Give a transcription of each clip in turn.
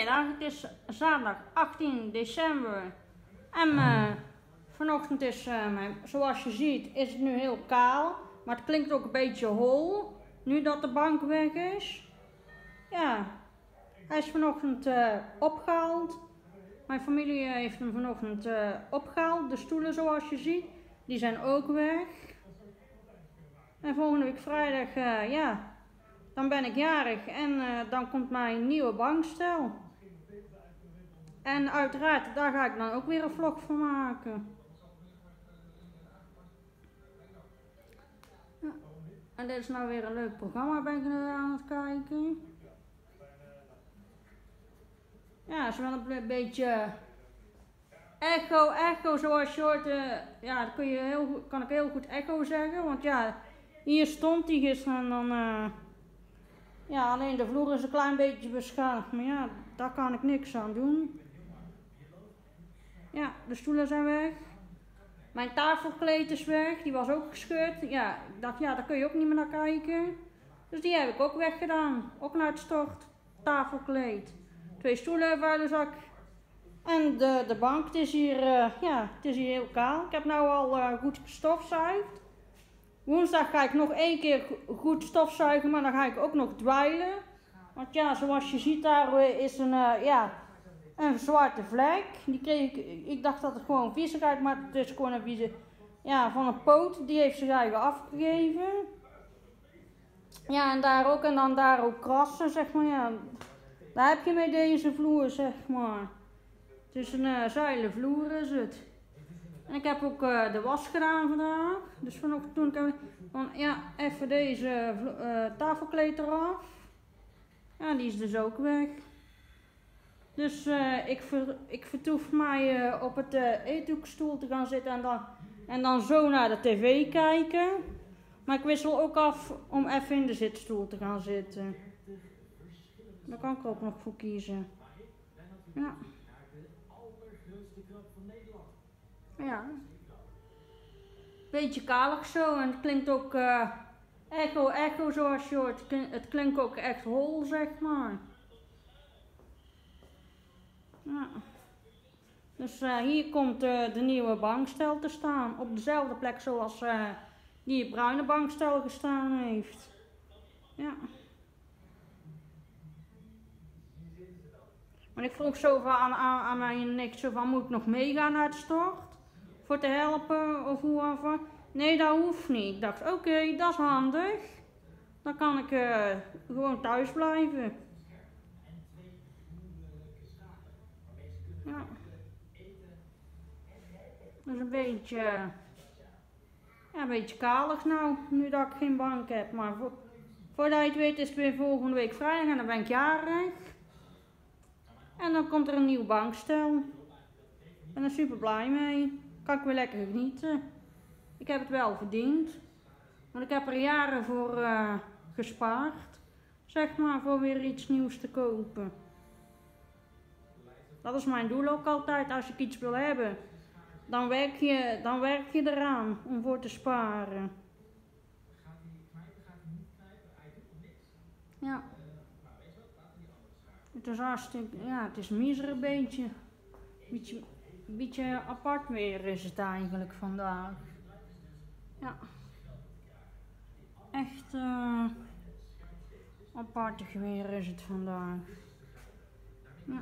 Goedemiddag, het is zaterdag 18 december en vanochtend is, zoals je ziet, is het nu heel kaal, maar het klinkt ook een beetje hol, nu dat de bank weg is. Ja, hij is vanochtend opgehaald. Mijn familie heeft hem vanochtend opgehaald. De stoelen zoals je ziet, die zijn ook weg. En volgende week vrijdag, ja, dan ben ik jarig en dan komt mijn nieuwe bankstel. En uiteraard, daar ga ik dan ook weer een vlog van maken. Ja. En dit is nou weer een leuk programma, ben ik nu aan het kijken. Ja, het is wel een beetje echo zoals je hoort. Ja, dat kan ik heel goed echo zeggen, want ja, hier stond hij gisteren en dan... ja, alleen de vloer is een klein beetje beschadigd, maar ja, daar kan ik niks aan doen. Ja, de stoelen zijn weg. Mijn tafelkleed is weg, die was ook gescheurd. Ja, ik dacht, ja, daar kun je ook niet meer naar kijken. Dus die heb ik ook weggedaan. Ook naar het stort, tafelkleed. 2 stoelen vuile zak. En de bank, het is hier, ja, het is hier heel kaal. Ik heb nou al goed gestofzuigd. Woensdag ga ik nog 1 keer goed stofzuigen, maar dan ga ik ook nog dweilen. Want ja, zoals je ziet, daar is ja, een zwarte vlek. Die kreeg ik dacht dat het gewoon viezigheid, maar het is gewoon een vieze, ja, van een poot. Die heeft zich eigen afgegeven. Ja, en dan daar ook krassen, zeg maar. Ja, daar heb je met deze vloer, zeg maar. Het is een zeilen vloer is het. En ik heb ook de was gedaan vandaag. Dus vanochtend toen ik van ja, even deze tafelkleed eraf. Ja, die is dus ook weg. Dus ik vertoef mij op het eethoekstoel te gaan zitten en dan zo naar de tv kijken. Maar ik wissel ook af om even in de zitstoel te gaan zitten. Daar kan ik ook nog voor kiezen. Ja. Ja. Beetje kalig zo en het klinkt ook echo zoals je hoort. Het klinkt ook echt hol, zeg maar. Ja. Dus hier komt de nieuwe bankstel te staan. Op dezelfde plek zoals die bruine bankstel gestaan heeft. Ja. Maar ik vroeg zo aan mijn niks zo van, moet ik nog meegaan naar het stort? Voor te helpen of hoe of wat? Nee, dat hoeft niet. Ik dacht, oké, dat is handig. Dan kan ik gewoon thuis blijven. Ja. Dat is ja, een beetje kalig nou, nu dat ik geen bank heb. Maar voordat je het weet is het weer volgende week vrijdag en dan ben ik jarig. En dan komt er een nieuw bankstel. Ik ben er super blij mee. Kan ik weer lekker genieten. Ik heb het wel verdiend. Want ik heb er jaren voor gespaard. Zeg maar, voor weer iets nieuws te kopen. Dat is mijn doel ook altijd. Als ik iets wil hebben, dan werk je eraan om voor te sparen. Ja. Het is hartstikke, ja, het is miser een beetje. Beetje apart weer is het eigenlijk vandaag. Ja. Echt apartig weer is het vandaag. Ja.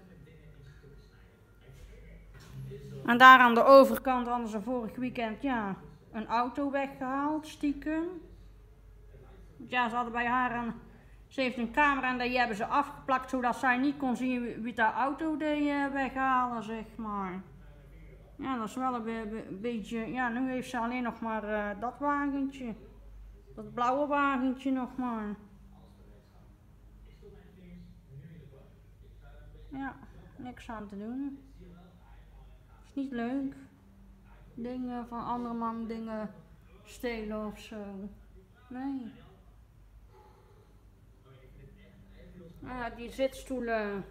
En daar aan de overkant hadden ze vorig weekend, ja, een auto weggehaald, stiekem. Ja, ze hadden bij haar ze heeft een camera en die hebben ze afgeplakt zodat zij niet kon zien wie haar auto deed weghalen, zeg maar. Ja, dat is wel een beetje, ja, nu heeft ze alleen nog maar dat wagentje. Dat blauwe wagentje nog maar. Ja, niks aan te doen. Is niet leuk. Dingen van andere man dingen stelen of zo. Nee. Ja, die zitstoelen,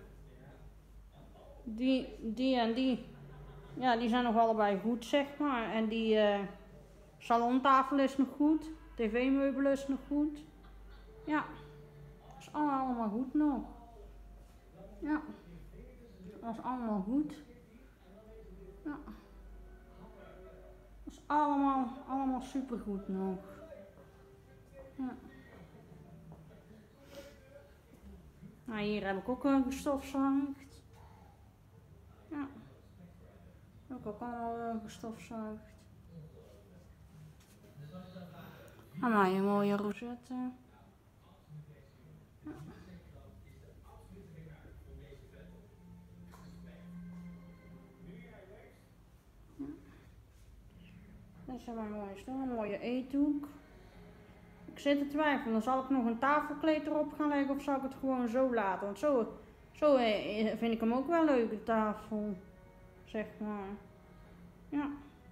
die en die, ja, die zijn nog allebei goed, zeg maar. En die salontafel is nog goed, tv-meubel is nog goed. Ja, dat is allemaal goed nog. Ja. Dat is allemaal goed. Ja. Dat is allemaal super goed nog. Ja. Nou, hier heb ik ook gestofzuigd. Ja. Heb ik ook allemaal gestofzuigd. En nou, je mooie rosette. Ja. Dit is mijn mooie stoel, een mooie eethoek. Ik zit te twijfelen, dan zal ik nog een tafelkleed erop gaan leggen of zal ik het gewoon zo laten? Want zo vind ik hem ook wel leuk, de tafel, zeg maar. Ja.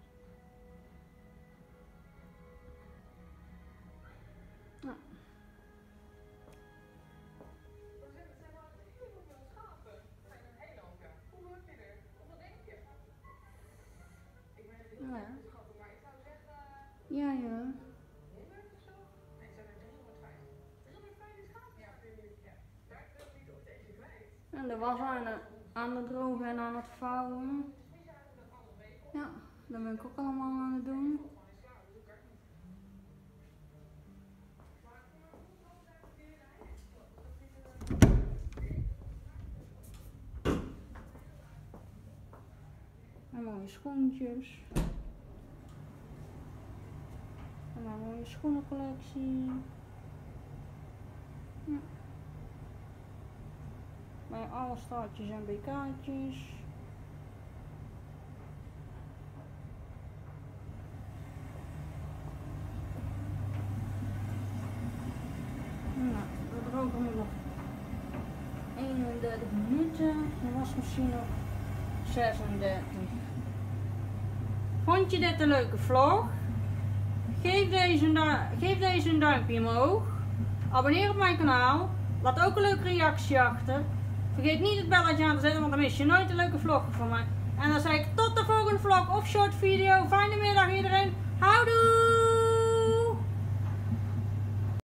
Ja. Ja, ja. En de was aan het drogen en aan het vouwen. Ja, dat ben ik ook allemaal aan het doen. En mooie schoentjes. En een mooie schoenencollectie. Ja. Bij alle staartjes en BK'tjes. Nou, we drogen nu nog 31 minuten. De wasmachine nog 36. Vond je dit een leuke vlog? Geef deze een duimpje omhoog. Abonneer op mijn kanaal. Laat ook een leuke reactie achter. Vergeet niet het belletje aan te zetten, want dan mis je nooit een leuke vlog van mij. En dan zeg ik tot de volgende vlog of short video. Fijne middag iedereen. Houdoe!